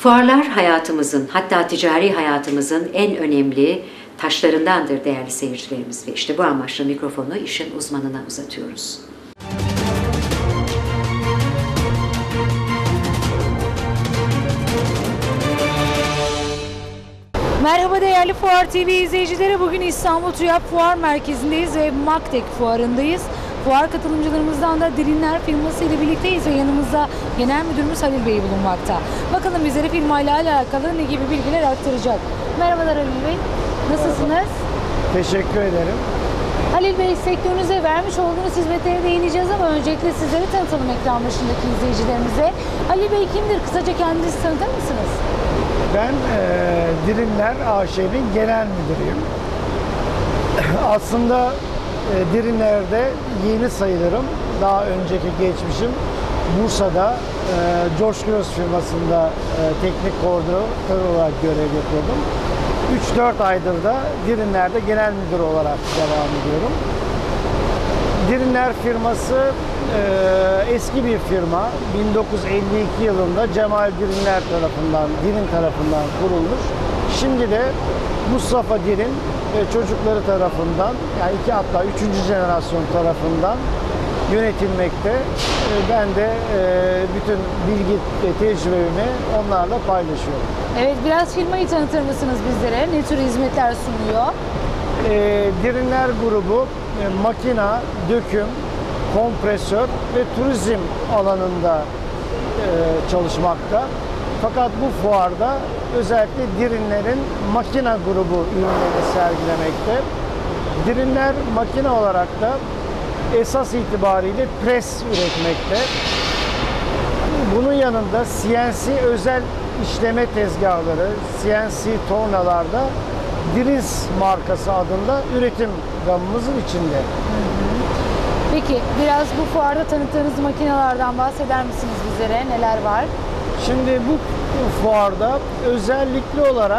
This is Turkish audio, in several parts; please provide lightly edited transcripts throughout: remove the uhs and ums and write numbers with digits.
Fuarlar hayatımızın, hatta ticari hayatımızın en önemli taşlarındandır değerli seyircilerimiz ve işte bu amaçla mikrofonu işin uzmanına uzatıyoruz. Merhaba değerli Fuar TV izleyicileri. Bugün İstanbul TÜYAP Fuar Merkezi'ndeyiz ve Maktek Fuarı'ndayız. Fuar katılımcılarımızdan da Dirinler firması ile birlikteyiz ve yanımızda Genel Müdürümüz Halil Bey bulunmakta. Bakalım bizlere firmayla alakalı ne gibi bilgiler aktaracak. Merhabalar Halil Bey. Nasılsınız? Teşekkür ederim. Halil Bey, sektörünüze vermiş olduğunuz hizmetlere değineceğiz ama öncelikle sizleri tanıtalım ekran başındaki izleyicilerimize. Halil Bey kimdir? Kısaca kendinizi tanıtır mısınız? Ben Dirinler AŞ'nin genel müdürüyüm. Aslında Dirinler'de yeni sayılırım. Daha önceki geçmişim Bursa'da Coşkun Öz firmasında teknik koordinatör olarak görev yapıyordum. 3-4 aydır da Dirinler'de genel müdür olarak devam ediyorum. Dirinler firması eski bir firma. 1952 yılında Cemal Dirinler tarafından, Dirin tarafından kurulmuş. Şimdi de Mustafa Dirin ve çocukları tarafından, yani hatta 3. jenerasyon tarafından yönetilmekte. Ben de bütün bilgi ve tecrübemi onlarla paylaşıyorum. Evet, biraz firmayı tanıtır mısınız bizlere? Ne tür hizmetler sunuyor? Dirinler grubu makina, döküm, kompresör ve turizm alanında çalışmakta. Fakat bu fuarda özellikle Dirinler'in makina grubu ürünlerini sergilemekte. Dirinler makine olarak da esas itibariyle pres üretmekte. Bunun yanında CNC özel işleme tezgahları, CNC tornalarda Dirins markası adında üretim gamımızın içinde. Peki biraz bu fuarda tanıttığınız makinelerden bahseder misiniz bizlere? Neler var? Şimdi bu fuarda özellikle olarak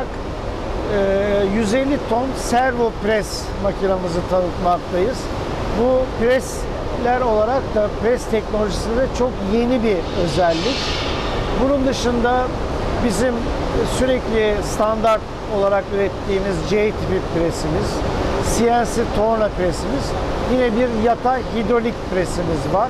150 ton servo pres makinamızı tanıtmaktayız. Bu presler olarak da pres teknolojisinde çok yeni bir özellik. Bunun dışında bizim sürekli standart olarak ürettiğimiz C tipi presimiz, CNC torna presimiz, yine bir yatay hidrolik presimiz var.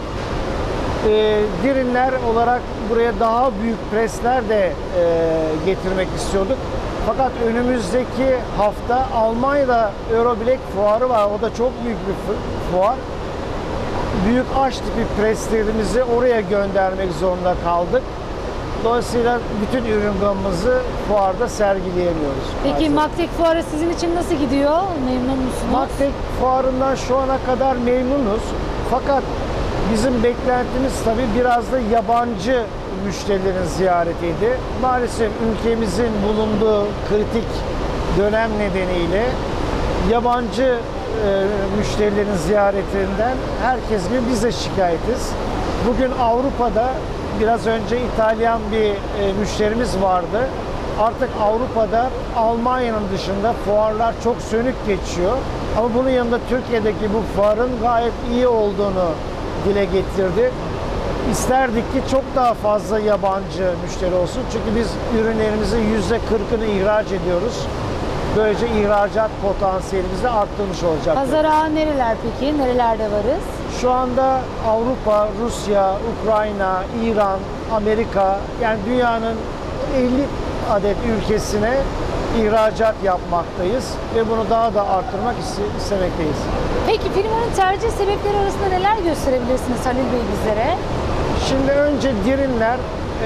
Dirinler olarak buraya daha büyük presler de getirmek istiyorduk. Fakat önümüzdeki hafta Almanya'da Euroblack fuarı var. O da çok büyük bir fuar. Büyük H tipi preslerimizi oraya göndermek zorunda kaldık. Dolayısıyla bütün ürün gamımızı fuarda sergileyemiyoruz. Peki Maktek Fuarı sizin için nasıl gidiyor? Memnun musunuz? Maktek Fuarı'ndan şu ana kadar memnunuz. Fakat bizim beklentimiz tabii biraz da yabancı müşterilerin ziyaretiydi. Maalesef ülkemizin bulunduğu kritik dönem nedeniyle yabancı müşterilerin ziyaretinden herkes gibi biz de şikayetiz. Bugün Avrupa'da biraz önce İtalyan bir müşterimiz vardı. Artık Avrupa'da Almanya'nın dışında fuarlar çok sönük geçiyor. Ama bunun yanında Türkiye'deki bu fuarın gayet iyi olduğunu dile getirdi. İsterdik ki çok daha fazla yabancı müşteri olsun. Çünkü biz ürünlerimizin %40'ını ihraç ediyoruz. Böylece ihracat potansiyelimizi de arttırmış olacak. Pazar ağı nereler peki? Nerelerde varız? Şu anda Avrupa, Rusya, Ukrayna, İran, Amerika, yani dünyanın 50 adet ülkesine ihracat yapmaktayız ve bunu daha da arttırmak istemekteyiz. Peki firmanın tercih sebepleri arasında neler gösterebilirsiniz Halil Bey bizlere? Şimdi önce Dirinler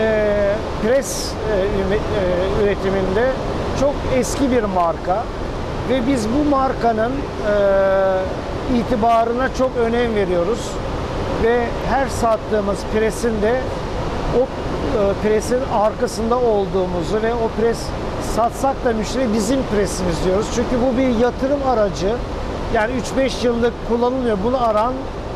pres üretiminde çok eski bir marka ve biz bu markanın itibarına çok önem veriyoruz ve her sattığımız presin de o presin arkasında olduğumuzu ve o pres satsak da müşteri bizim presimiz diyoruz. Çünkü bu bir yatırım aracı. Yani 3-5 yıllık kullanılmıyor. Bunu aran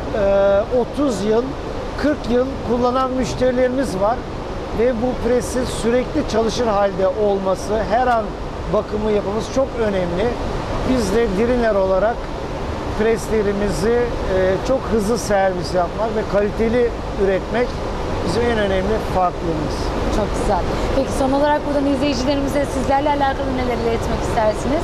30 yıl, 40 yıl kullanan müşterilerimiz var. Ve bu presin sürekli çalışır halde olması, her an bakımı yapmamız çok önemli. Biz de Dirinler olarak preslerimizi çok hızlı servis yapmak ve kaliteli üretmek bizim en önemli farklılığımız. Çok güzel. Peki son olarak buradan izleyicilerimize sizlerle alakalı neler iletmek istersiniz?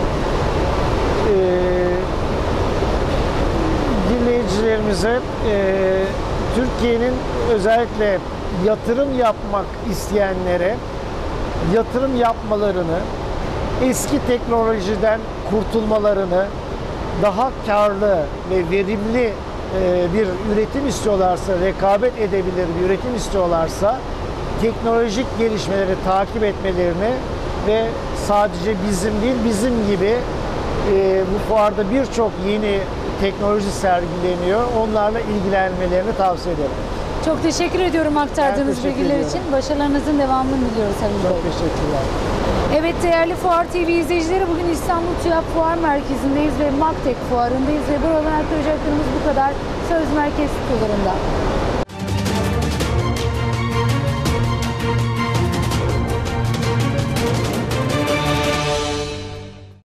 Dinleyicilerimize Türkiye'nin özellikle yatırım yapmak isteyenlere yatırım yapmalarını, eski teknolojiden kurtulmalarını, daha karlı ve verimli bir üretim istiyorlarsa, rekabet edebilir bir üretim istiyorlarsa teknolojik gelişmeleri takip etmelerini ve sadece bizim değil, bizim gibi bu fuarda birçok yeni teknoloji sergileniyor. Onlarla ilgilenmelerini tavsiye ederim. Çok teşekkür ediyorum aktardığınız teşekkür bilgiler ediyorum. için. Başarılarınızın devamını diliyoruz Halil Bey. Çok teşekkürler. Evet değerli Fuar TV izleyicileri, bugün İstanbul TÜYAP Fuar Merkezi'ndeyiz ve MAKTEK Fuarı'ndayız ve buradan aktaracaklarımız bu kadar. Söz Merkez stüdyolarında.